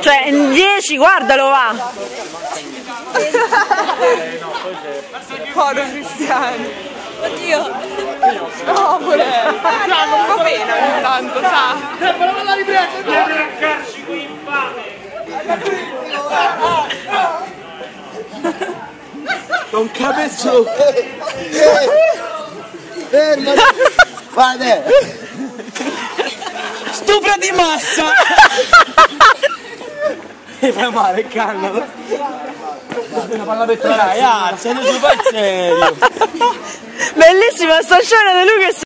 Cioè, in 10, guardalo, va! Povero Cristiano. Oddio. No, pure. No, non fa pena ogni tanto, sa. Però la riprendo, deve rancarci qui infame. Con cabezzone. Fermo. Guarda. Stupro di massa! Mi fa male, calmalo. Una palla per ragazzi, adesso fai serio. Bellissima sta scena di lui che